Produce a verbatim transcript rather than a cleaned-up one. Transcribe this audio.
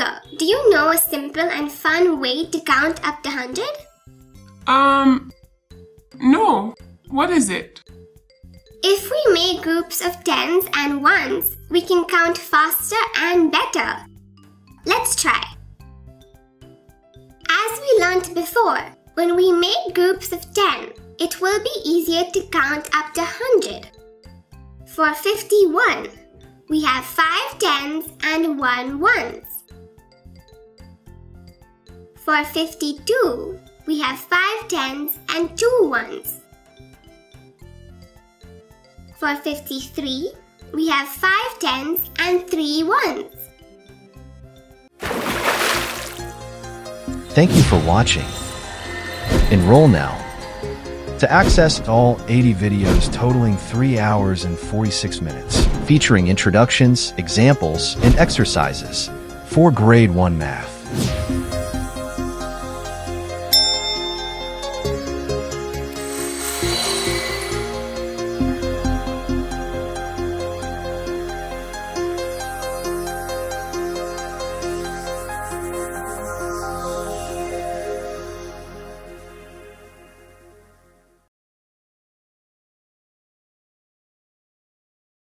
Tiger, do you know a simple and fun way to count up to one hundred? Um, no. What is it? If we make groups of tens and ones, we can count faster and better. Let's try. As we learnt before, when we make groups of ten, it will be easier to count up to one hundred. For fifty-one, we have five tens and one ones. For fifty-two, we have five tens and two ones. For fifty-three, we have five tens and three ones. Thank you for watching. Enroll now. To access all eighty videos totaling three hours and forty-six minutes, featuring introductions, examples, and exercises for Grade one Math.